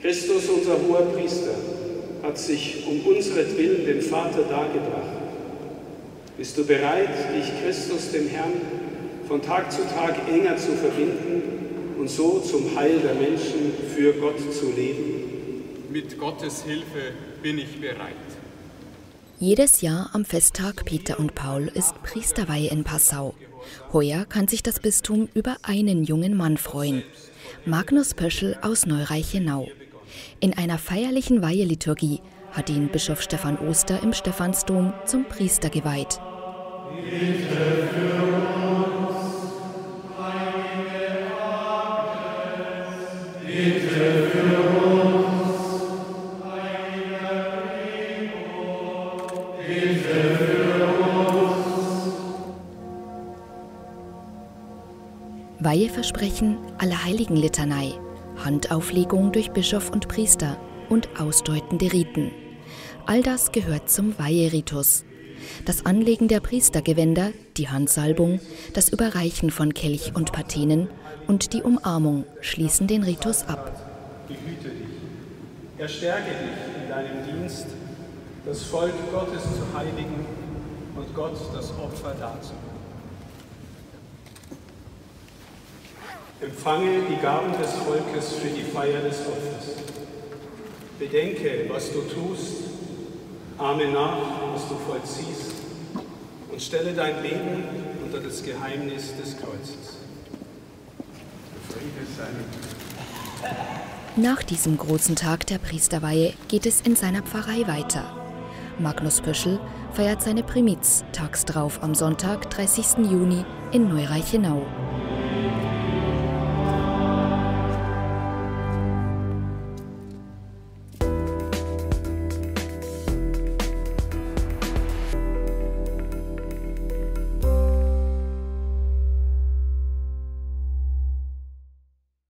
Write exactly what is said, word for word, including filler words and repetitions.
Christus, unser hoher Priester, hat sich um unseretwillen dem Vater dargebracht. Bist du bereit, dich Christus, dem Herrn, von Tag zu Tag enger zu verbinden und so zum Heil der Menschen für Gott zu leben? Mit Gottes Hilfe bin ich bereit. Jedes Jahr am Festtag Peter und Paul ist Priesterweihe in Passau. Heuer kann sich das Bistum über einen jungen Mann freuen. Magnus Pöschl aus Neureichenau. In einer feierlichen Weiheliturgie hat ihn Bischof Stephan Oster im Stephansdom zum Priester geweiht. Bitte für uns, heilige Agnes, bitte für uns, heiliger Gregor, bitte für uns. Weiheversprechen, Allerheiligenlitanei, Handauflegung durch Bischof und Priester und ausdeutende Riten. All das gehört zum Weiheritus. Das Anlegen der Priestergewänder, die Handsalbung, das Überreichen von Kelch und Patenen und die Umarmung schließen den Ritus ab. Behüte dich, erstärke dich in deinem Dienst, das Volk Gottes zu heiligen und Gott das Opfer darzubringen. Empfange die Gaben des Volkes für die Feier des Opfers. Bedenke, was du tust, ahme nach, was du vollziehst und stelle dein Leben unter das Geheimnis des Kreuzes. Friede sei mit dir. Nach diesem großen Tag der Priesterweihe geht es in seiner Pfarrei weiter. Magnus Pöschl feiert seine Primiz tags drauf am Sonntag, dreißigsten Juni in Neureichenau.